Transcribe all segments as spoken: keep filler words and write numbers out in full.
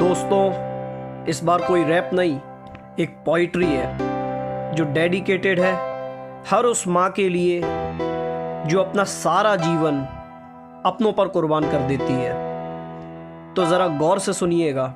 दोस्तों, इस बार कोई रैप नहीं, एक पोइट्री है जो डेडिकेटेड है हर उस माँ के लिए जो अपना सारा जीवन अपनों पर कुर्बान कर देती है। तो ज़रा गौर से सुनिएगा।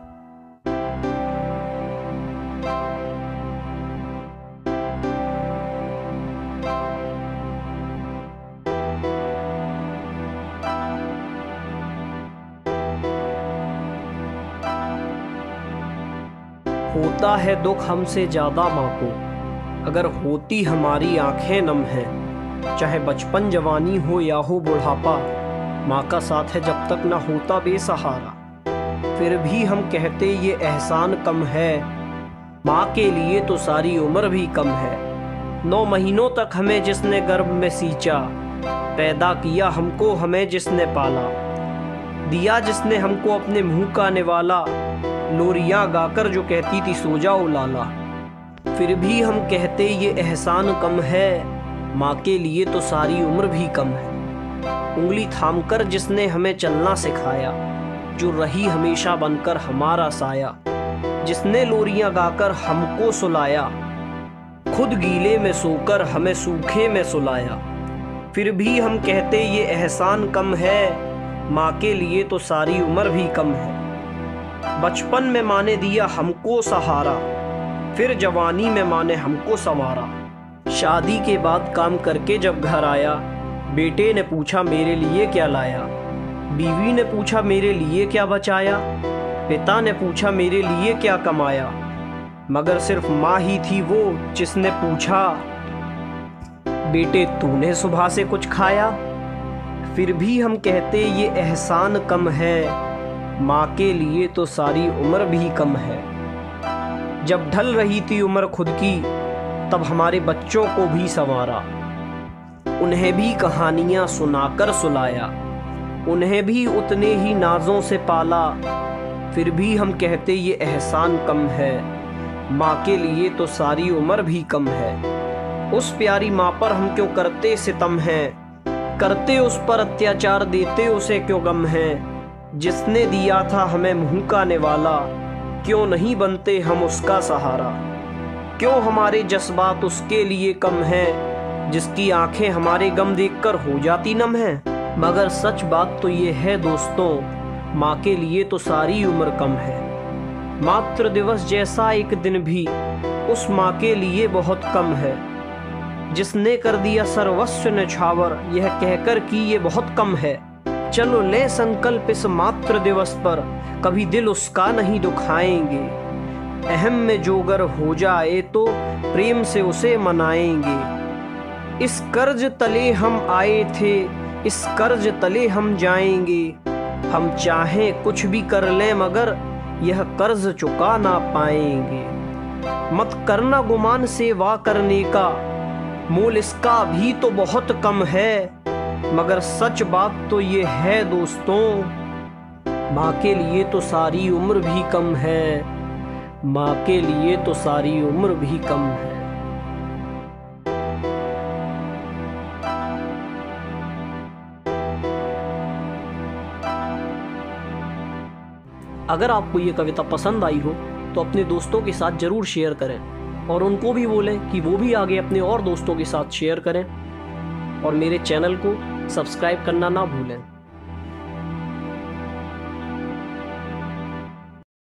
होता है दुख हमसे ज़्यादा माँ को, अगर होती हमारी आंखें नम हैं। चाहे बचपन जवानी हो या हो बुढ़ापा, माँ का साथ है जब तक ना होता बेसहारा। फिर भी हम कहते ये एहसान कम है, माँ के लिए तो सारी उम्र भी कम है। नौ महीनों तक हमें जिसने गर्भ में सींचा, पैदा किया हमको हमें जिसने पाला, दिया जिसने हमको अपने मुँह का निवाला, लोरियां गाकर जो कहती थी सो जाओ लाला। फिर भी हम कहते ये एहसान कम है, माँ के लिए तो सारी उम्र भी कम है। उंगली थामकर जिसने हमें चलना सिखाया, जो रही हमेशा बनकर हमारा साया, जिसने लोरियां गाकर हमको सुलाया, खुद गीले में सोकर हमें सूखे में सुलाया। फिर भी हम कहते ये एहसान कम है, माँ के लिए तो सारी उम्र भी कम है। बचपन में माँ ने दिया हमको सहारा, फिर जवानी में माँ ने हमको संवारा। शादी के बाद काम करके जब घर आया, बेटे ने पूछा मेरे लिए क्या लाया, बीवी ने पूछा मेरे लिए क्या बचाया, पिता ने पूछा मेरे लिए क्या कमाया। मगर सिर्फ माँ ही थी वो जिसने पूछा, बेटे तूने सुबह से कुछ खाया। फिर भी हम कहते ये एहसान कम है, माँ के लिए तो सारी उम्र भी कम है। जब ढल रही थी उम्र खुद की, तब हमारे बच्चों को भी संवारा, उन्हें भी कहानियाँ सुनाकर सुलाया, उन्हें भी उतने ही नाजों से पाला। फिर भी हम कहते ये एहसान कम है, माँ के लिए तो सारी उम्र भी कम है। उस प्यारी माँ पर हम क्यों करते सितम हैं, करते उस पर अत्याचार, देते उसे क्यों गम है। जिसने दिया था हमें मुँह का निवाला, क्यों नहीं बनते हम उसका सहारा। क्यों हमारे जज्बात उसके लिए कम हैं, जिसकी आंखें हमारे गम देखकर हो जाती नम हैं। मगर सच बात तो ये है दोस्तों, माँ के लिए तो सारी उम्र कम है। मातृ दिवस जैसा एक दिन भी उस माँ के लिए बहुत कम है, जिसने कर दिया सर्वस्व न्यौछावर, यह कहकर कि ये बहुत कम है। चलो ले संकल्प इस मातृ दिवस पर, कभी दिल उसका नहीं दुखाएंगे। अहम में जोगर हो जाए तो प्रेम से उसे मनाएंगे। इस कर्ज तले हम आए थे, इस कर्ज तले हम जाएंगे। हम चाहें कुछ भी कर लें मगर यह कर्ज चुका ना पाएंगे। मत करना गुमान सेवा करने का, मोल इसका भी तो बहुत कम है। मगर सच बात तो ये है दोस्तों, माँ के लिए तो सारी उम्र भी कम है, माँ के लिए तो सारी उम्र भी कम है। अगर आपको ये कविता पसंद आई हो तो अपने दोस्तों के साथ जरूर शेयर करें, और उनको भी बोलें कि वो भी आगे अपने और दोस्तों के साथ शेयर करें, और मेरे चैनल को सब्सक्राइब करना ना भूलें।